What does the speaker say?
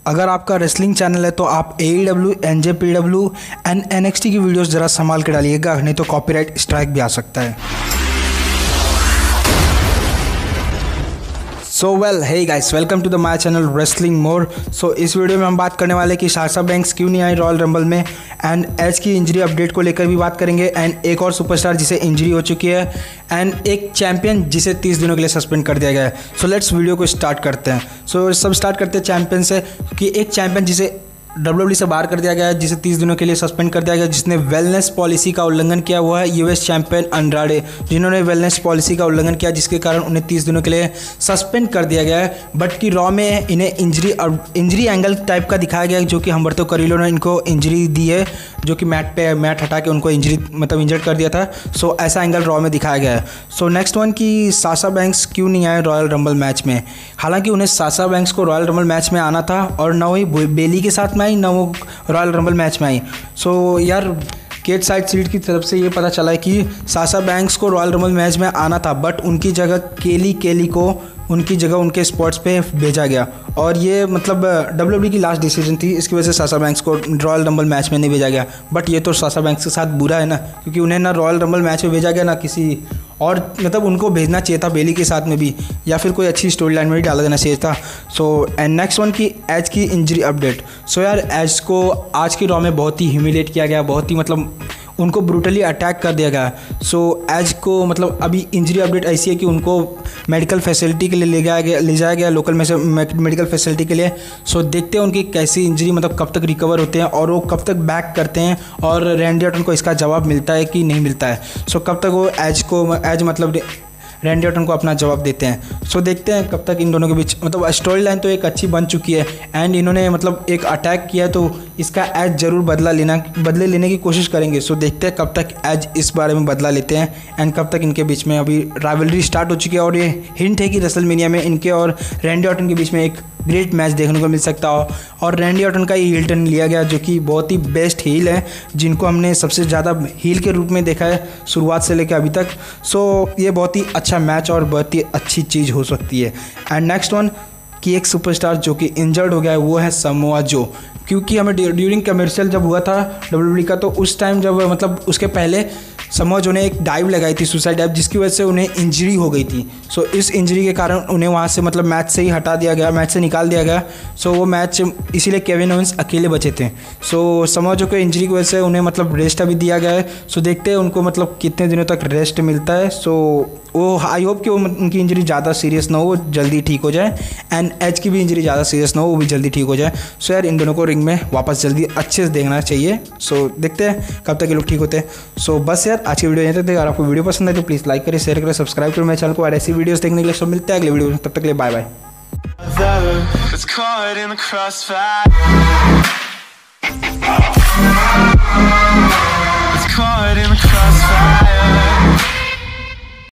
अगर आपका wrestling channel है तो आप AEW, NJPW एंड NXT की वीडियोस ज़रा संभाल के डालिएगा, नहीं तो कॉपीराइट स्ट्राइक भी आ सकता है। So well hey guys, welcome to the my channel wrestling more. So इस वीडियो में हम बात करने वाले कि साशा बैंक्स क्यों नहीं आई रॉयल रंबल में, एंड एज की इंजरी अपडेट को लेकर भी बात करेंगे, एंड एक और सुपरस्टार जिसे इंजरी हो चुकी है, एंड एक चैंपियन जिसे 30 दिनों के लिए सस्पेंड कर दिया गया है। सो लेट्स वीडियो को स्टार्ट करते हैं। सो सब स्टार्ट करते हैं चैंपियन से, कि एक चैंपियन जिसे WWE से बाहर कर दिया गया है, जिसे 30 दिनों के लिए सस्पेंड कर दिया गया, जिसने वेलनेस पॉलिसी का उल्लंघन किया हुआ है, US चैंपियन अंड्राडे, जिन्होंने वेलनेस पॉलिसी का उल्लंघन किया, जिसके कारण उन्हें 30 दिनों के लिए सस्पेंड कर दिया गया है। बट कि रॉ में इन्हें इंजरी एंगल टाइप का दिखाया गया है, जो कि हम्बर्तो कैरिलो ने इनको इंजरी दी है, जो कि मैट हटा के उनको इंजर्ड कर दिया था। सो ऐसा एंगल रॉ में दिखाया गया है। सो नेक्स्ट वन कि साशा बैंक्स क्यों नहीं आए रॉयल रंबल मैच में। हालांकि उन्हें साशा बैंक्स को रॉयल रंबल मैच में आना था, और ना वही बेली के साथ में आई, ना वो रॉयल रंबल मैच में आई। सो यार केट साइड सीट की तरफ से ये पता चला है कि साशा बैंक्स को रॉयल रंबल मैच में आना था, बट उनकी जगह केली को उनकी जगह उनके स्पॉट्स पे भेजा गया, और ये मतलब WWE की लास्ट डिसीजन थी, इसकी वजह से साशा बैंक्स को रॉयल रंबल मैच में नहीं भेजा गया। बट ये तो साशा बैंक्स के साथ बुरा है ना, क्योंकि उन्हें ना रॉयल रंबल मैच में भेजा गया, ना किसी और मतलब उनको भेजना चाहिए था बेली के साथ में भी, या फिर कोई अच्छी स्टोरी लाइन में भी डाला देना चाहिए था। सो एंड नेक्स्ट वन की एज की इंजरी अपडेट। सो यार एज को आज की रॉ में बहुत ही ह्यूमिलेट किया गया, बहुत ही मतलब उनको ब्रूटली अटैक कर दिया गया। सो एज को मतलब अभी इंजरी अपडेट ऐसी है कि उनको मेडिकल फैसिलिटी के लिए ले जाया गया लोकल मेडिकल फैसिलिटी के लिए। सो देखते हैं उनकी कैसी इंजरी, मतलब कब तक रिकवर होते हैं और वो कब तक बैक करते हैं, और रैंडी ऑर्टन को इसका जवाब मिलता है कि नहीं मिलता है। सो कब तक वो एज मतलब रैंडी ऑर्टन को अपना जवाब देते हैं। सो देखते हैं कब तक इन दोनों के बीच, मतलब स्टोरी लाइन तो एक अच्छी बन चुकी है, एंड इन्होंने मतलब एक अटैक किया, तो इसका एज जरूर बदले लेने की कोशिश करेंगे। सो देखते हैं कब तक एज इस बारे में बदला लेते हैं, एंड कब तक इनके बीच में अभी राइवलरी स्टार्ट हो चुकी है, और ये हिंट है कि रेसलमेनिया में इनके और रैंडी ऑर्टन के बीच में एक ग्रेट मैच देखने को मिल सकता हो। और रैंडी ऑर्टन का ही हील टर्न लिया गया, जो कि बहुत ही बेस्ट हील है, जिनको हमने सबसे ज़्यादा हील के रूप में देखा है शुरुआत से लेकर अभी तक। सो ये बहुत ही अच्छा मैच और बहुत ही अच्छी चीज़ हो सकती है। एंड नेक्स्ट वन कि एक सुपरस्टार जो कि इंजर्ड हो गया है, वो है समोआ जो, क्योंकि हमें ड्यूरिंग कमर्शियल जब हुआ था WWE का, तो उस टाइम जब मतलब उसके पहले समोआ जो ने एक डाइव लगाई थी, सुसाइड डाइव, जिसकी वजह से उन्हें इंजरी हो गई थी। सो इस इंजरी के कारण उन्हें वहाँ से मतलब मैच से ही हटा दिया गया, मैच से निकाल दिया गया। सो वो मैच इसीलिए केविन ओवेंस अकेले बचे थे। सो समोआ जो के इंजरी की वजह से उन्हें मतलब रेस्ट अभी दिया गया है। सो देखते हैं उनको मतलब कितने दिनों तक रेस्ट मिलता है। सो वो आई होप कि उनकी इंजरी ज़्यादा सीरियस ना हो, वो जल्दी ठीक हो जाए, एंड एज की भी इंजरी ज़्यादा सीरियस ना हो, वो भी जल्दी ठीक हो जाए। सो यार इन दोनों को रिंग में वापस जल्दी अच्छे से देखना चाहिए। सो देखते हैं कब तक ये लोग ठीक होते हैं। सो बस यार आज की वीडियो यहीं तक। अगर आपको वीडियो पसंद है तो प्लीज़ लाइक करें, शेयर करें, सब्सक्राइब करें मेरे चैनल को, और ऐसी वीडियोस देखने के लिए सब मिलते हैं अगले वीडियो में। तब तक के लिए बाय बाय।